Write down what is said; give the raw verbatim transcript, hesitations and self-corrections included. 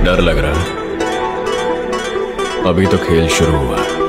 डर लग रहा है? अभी तो खेल शुरू हुआ है।